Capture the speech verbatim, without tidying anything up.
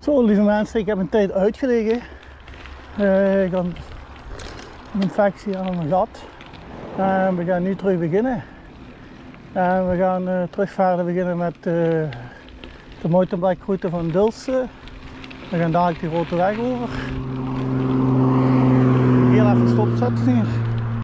Zo lieve mensen, ik heb een tijd uitgelegen. Uh, ik had een infectie aan mijn gat. En we gaan nu terug beginnen. En we gaan uh, terug verder beginnen met uh, de mountainbike-route van Dilsen. We gaan dadelijk die grote weg over. Heel even stopzetten hier.